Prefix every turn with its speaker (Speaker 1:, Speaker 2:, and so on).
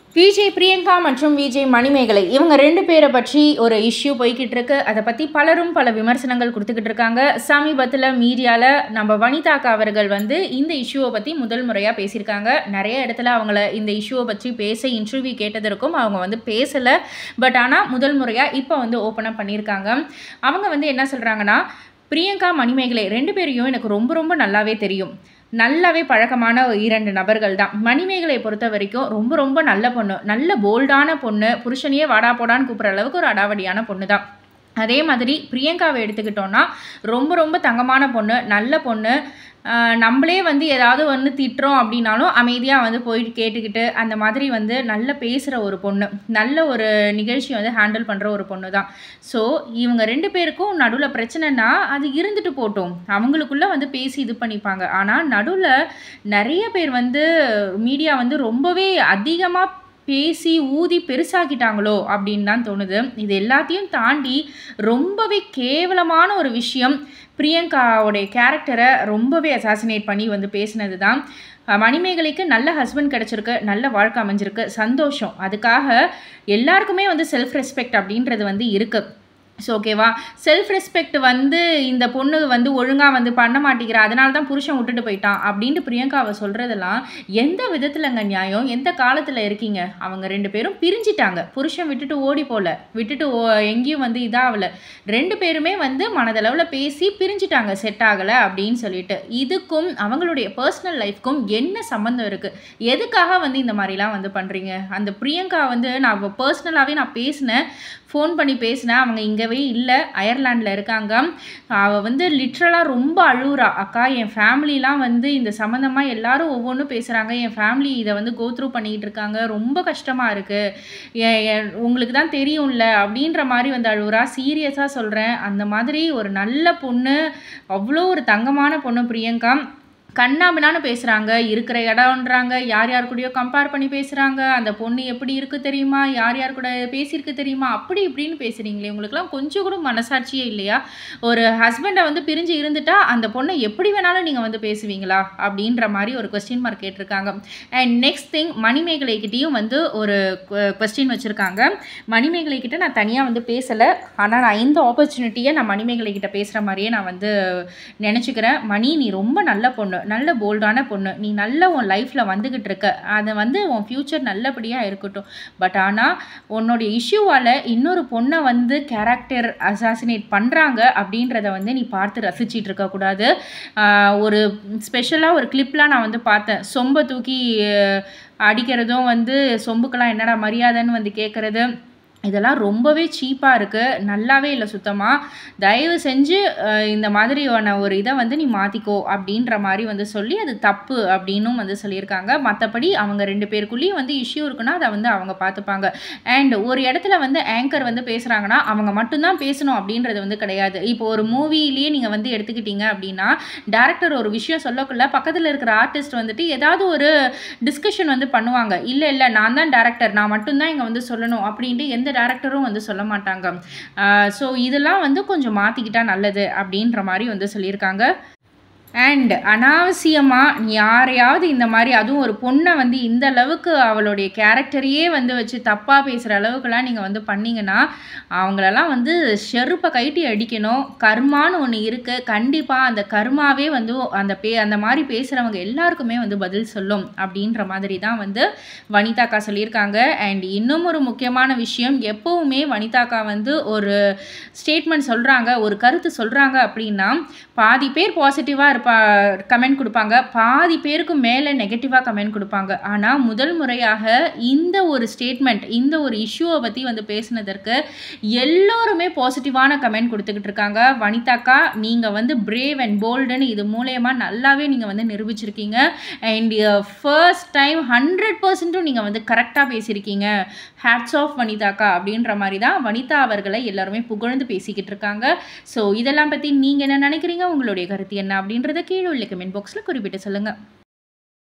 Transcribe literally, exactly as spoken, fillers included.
Speaker 1: விஜய் பிரியங்கா மற்றும் விஜய் மணிமேகலை இவங்க ரெண்டு பேரை பற்றி ஒரு இஷ்யூ போய்கிட்டு இருக்கு. அதை பற்றி பலரும் பல விமர்சனங்கள் கொடுத்துக்கிட்டு இருக்காங்க. சமீபத்தில் மீடியாவில் நம்ம வனிதாக்கா அவர்கள் வந்து இந்த இஷ்யூவை பற்றி முதல் முறையாக பேசியிருக்காங்க. நிறைய இடத்துல அவங்கள இந்த இஷ்யூவை பற்றி பேச இன்டர்வியூ கேட்டதற்கும் அவங்க வந்து பேசலை. பட் ஆனால் முதல் முறையாக இப்போ வந்து ஓப்பனாக பண்ணியிருக்காங்க. அவங்க வந்து என்ன சொல்கிறாங்கன்னா, பிரியங்கா மணிமேகலை ரெண்டு பேரையும் எனக்கு ரொம்ப ரொம்ப நல்லாவே தெரியும். நல்லாவே பழக்கமான இரண்டு நபர்கள் தான். மணிமேகலை பொறுத்த வரைக்கும் ரொம்ப ரொம்ப நல்ல பொண்ணு, நல்ல போல்டான பொண்ணு, புருஷனையே வாடா போடான்னு கூப்பிட்ற அளவுக்கு ஒரு அடாவடியான பொண்ணு தான். அதே மாதிரி பிரியங்காவை எடுத்துக்கிட்டோன்னா ரொம்ப ரொம்ப தங்கமான பொண்ணு, நல்ல பொண்ணு. நம்மளே வந்து ஏதாவது வந்து திட்டுறோம் அப்படின்னாலும் அமைதியாக வந்து போயிட்டு கேட்டுக்கிட்டு அந்த மாதிரி வந்து நல்ல பேசுகிற ஒரு பொண்ணு, நல்ல ஒரு நிகழ்ச்சியை வந்து ஹேண்டில் பண்ணுற ஒரு பொண்ணு தான். ஸோ இவங்க ரெண்டு பேருக்கும் நடுவில் பிரச்சனைனா அது இருந்துட்டு போட்டோம், அவங்களுக்குள்ளே வந்து பேசி இது பண்ணிப்பாங்க. ஆனால் நடுவில் நிறைய பேர் வந்து மீடியா வந்து ரொம்பவே அதிகமாக பேசி ஊதி பெருசாக்கிட்டாங்களோ அப்படின்னு தான் தோணுது. இது எல்லாத்தையும் தாண்டி ரொம்பவே கேவலமான ஒரு விஷயம், பிரியங்காவுடைய கேரக்டரை ரொம்பவே அசாசினேட் பண்ணி வந்து பேசினது தான். மணிமேகலைக்கு நல்ல ஹஸ்பண்ட் கிடச்சிருக்கு, நல்ல வாழ்க்கை அமைஞ்சிருக்கு, சந்தோஷம். அதுக்காக எல்லாருக்குமே வந்து செல்ஃப் ரெஸ்பெக்ட் அப்படின்றது வந்து இருக்குது. ஸோ ஓகேவா, செல்ஃப் ரெஸ்பெக்ட் வந்து இந்த பொண்ணு வந்து ஒழுங்காக வந்து பண்ண மாட்டேங்கிறா, அதனால தான் புருஷன் விட்டுட்டு போயிட்டான் அப்படின்ட்டு பிரியங்காவை சொல்கிறதெல்லாம் எந்த விதத்தில்ங்க நியாயம்? எந்த காலத்தில் இருக்கீங்க? அவங்க ரெண்டு பேரும் பிரிஞ்சிட்டாங்க, புருஷன் விட்டுட்டு ஓடி போகல, விட்டுட்டு ஓ எங்கேயும் வந்து இதாகலை. ரெண்டு பேருமே வந்து மனதளவில் பேசி பிரிஞ்சிட்டாங்க, செட் ஆகலை அப்படின்னு சொல்லிட்டு. இதுக்கும் அவங்களுடைய பர்சனல் லைஃப்க்கும் என்ன சம்மந்தம் இருக்குது? எதுக்காக வந்து இந்த மாதிரிலாம் வந்து பண்ணுறீங்க? அந்த பிரியங்கா வந்து நான் பர்சனலாகவே நான் பேசினேன், ஃபோன் பண்ணி பேசினேன். அவங்க இங்கேவே இல்லை, அயர்லாண்டில் இருக்காங்க. அவள் வந்து லிட்ரலாக ரொம்ப அழுகுறா. அக்கா, என் ஃபேமிலிலாம் வந்து இந்த சம்மந்தமாக எல்லாரும் ஒவ்வொன்றும் பேசுகிறாங்க, என் ஃபேமிலி இதை வந்து கோ த்ரூ பண்ணிக்கிட்டு இருக்காங்க, ரொம்ப கஷ்டமாக இருக்குது, உங்களுக்கு தான் தெரியும்ல அப்படின்ற மாதிரி வந்து அழுகுறா. சீரியஸாக சொல்கிறேன், அந்த மாதிரி ஒரு நல்ல பொண்ணு, அவ்வளோ ஒரு தங்கமான பொண்ணு பிரியங்கா. கண்ணாபின்னான்னு பேசுகிறாங்க, இருக்கிற இடம்ன்றாங்க, யார் யார் கூடயோ கம்பேர் பண்ணி பேசுகிறாங்க, அந்த பொண்ணு எப்படி இருக்குது தெரியுமா, யார் யார் கூட பேசியிருக்கு தெரியுமா, அப்படி இப்படின்னு பேசுகிறீங்களே, உங்களுக்குலாம் கொஞ்சம் கூட மனசாட்சியே இல்லையா? ஒரு ஹஸ்பண்டை வந்து பிரிஞ்சு இருந்துட்டா அந்த பொண்ணை எப்படி வேணாலும் நீங்கள் வந்து பேசுவீங்களா அப்படின்ற மாதிரி ஒரு கொஸ்டின் மார்க் கேட்டிருக்காங்க. அண்ட் நெக்ஸ்ட் திங், மணிமேகலைக்கிட்டேயும் வந்து ஒரு கொஸ்டின் வச்சுருக்காங்க. மணிமேகலைக்கிட்ட நான் தனியாக வந்து பேசலை, ஆனால் நான் இந்த ஆப்பர்ச்சுனிட்டியை நான் மணிமேகலைக்கிட்ட பேசுகிற மாதிரியே நான் வந்து நினச்சிக்கிறேன். மணி, நீ ரொம்ப நல்ல பொண்ணு, நல்ல போல்டான பொண்ணு, நீ நல்ல உன் லைஃப்பில் வந்துக்கிட்டு இருக்க, அதை வந்து உன் ஃப்யூச்சர் நல்லபடியாக இருக்கட்டும். பட் ஆனால் உன்னுடைய இஷ்யூவால் இன்னொரு பொண்ணை வந்து கேரக்டர் அசாசினேட் பண்ணுறாங்க அப்படின்றத வந்து நீ பார்த்து ரசிச்சிட்டு இருக்கக்கூடாது. ஒரு ஸ்பெஷலாக ஒரு கிளிப்லாம் நான் வந்து பார்த்தேன், சொம்பை தூக்கி அடிக்கிறதும் வந்து சொம்புக்கெல்லாம் என்னடா மரியாதைன்னு வந்து கேட்குறது, இதெல்லாம் ரொம்பவே சீப்பாக இருக்குது, நல்லாவே இல்லை சுத்தமாக. தயவு செஞ்சு இந்த மாதிரியான ஒரு இதை வந்து நீ மாற்றிக்கோ அப்படின்ற மாதிரி வந்து சொல்லி அது தப்பு அப்படின்னும் வந்து சொல்லியிருக்காங்க. மற்றபடி அவங்க ரெண்டு பேருக்குள்ளேயும் வந்து இஷ்யூ இருக்குன்னா அதை வந்து அவங்க பார்த்துப்பாங்க. அண்ட் ஒரு இடத்துல வந்து ஆங்கர் வந்து பேசுகிறாங்கன்னா அவங்க மட்டும்தான் பேசணும் அப்படின்றது வந்து கிடையாது. இப்போ ஒரு மூவிலேயே நீங்கள் வந்து எடுத்துக்கிட்டீங்க அப்படின்னா, டேரக்டர் ஒரு விஷயம் சொல்லக்குள்ள பக்கத்தில் இருக்கிற ஆர்டிஸ்ட் வந்துட்டு ஏதாவது ஒரு டிஸ்கஷன் வந்து பண்ணுவாங்க, இல்லை இல்லை நான் தான் டேரக்டர், நான் மட்டும்தான் இங்கே வந்து சொல்லணும் அப்படின்ட்டு எந்த டேரக்டரும் வந்து சொல்ல மாட்டாங்க. ஸோ இதெல்லாம் வந்து கொஞ்சம் மாற்றிக்கிட்டா நல்லது அப்படின்ற மாதிரி வந்து சொல்லியிருக்காங்க. அண்ட் அனாவசியமாக யாரையாவது இந்த மாதிரி, அதுவும் ஒரு பொண்ணை வந்து இந்த அளவுக்கு அவளுடைய கேரக்டரையே வந்து வச்சு தப்பாக பேசுகிற அளவுக்குலாம் நீங்கள் வந்து பண்ணிங்கன்னா அவங்களெல்லாம் வந்து செருப்பை கைட்டி அடிக்கணும். கர்மான்னு ஒன்று இருக்குது, கண்டிப்பாக அந்த கர்மாவே வந்து அந்த பே அந்த மாதிரி பேசுகிறவங்க எல்லாருக்குமே வந்து பதில் சொல்லும் அப்படின்ற மாதிரி தான் வந்து வனிதாக்கா சொல்லியிருக்காங்க. அண்ட் இன்னும் ஒரு முக்கியமான விஷயம், எப்போவுமே வனிதாக்கா வந்து ஒரு ஸ்டேட்மெண்ட் சொல்கிறாங்க, ஒரு கருத்து சொல்கிறாங்க அப்படின்னா பாதி பேர் பாசிட்டிவாக இருப்பா கமெண்ட் கொடுப்பாங்க, பாதி பேருக்கு மேலே நெகட்டிவாக கமெண்ட் கொடுப்பாங்க. ஆனால் முதல் முறையாக இந்த ஒரு ஸ்டேட்மெண்ட், இந்த ஒரு இஷ்யூவை பற்றி வந்து பேசினதற்கு எல்லோருமே பாசிட்டிவான கமெண்ட் கொடுத்துக்கிட்டு இருக்காங்க. வனிதாக்கா, நீங்கள் வந்து பிரேவ் அண்ட் போல்டுன்னு இது மூலயமா நல்லாவே நீங்கள் வந்து நிரூபிச்சிருக்கீங்க. அண்ட் ஃபர்ஸ்ட் டைம் ஹண்ட்ரட் பர்சன்ட்டும் நீங்கள் வந்து கரெக்டாக பேசியிருக்கீங்க. ஹேட்ஸ் ஆஃப் வனிதாக்கா அப்படின்ற மாதிரி தான் வனிதா அவர்களை எல்லாருமே புகழ்ந்து பேசிக்கிட்டு இருக்காங்க. ஸோ இதெல்லாம் பற்றி நீங்கள் என்ன நினைக்கிறீங்க, உங்களுடைய கருத்து என்ன அப்படின்றத கீழே உள்ள கமெண்ட் பாக்ஸில் குறிப்பிட்டு சொல்லுங்கள்.